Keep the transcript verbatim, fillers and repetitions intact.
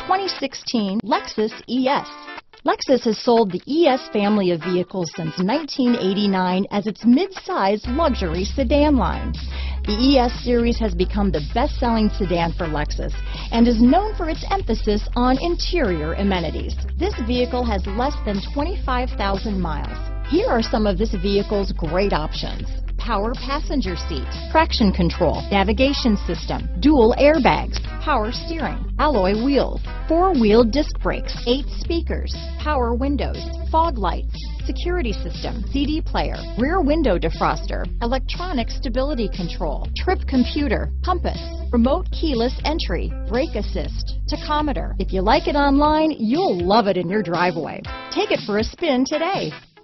twenty sixteen Lexus E S. Lexus has sold the E S family of vehicles since nineteen eighty-nine as its mid-size luxury sedan line. The E S series has become the best-selling sedan for Lexus and is known for its emphasis on interior amenities. This vehicle has less than twenty-five thousand miles. Here are some of this vehicle's great options: power passenger seat, traction control, navigation system, dual airbags, power steering, alloy wheels, four-wheel disc brakes, eight speakers, power windows, fog lights, security system, C D player, rear window defroster, electronic stability control, trip computer, compass, remote keyless entry, brake assist, tachometer. If you like it online, you'll love it in your driveway. Take it for a spin today.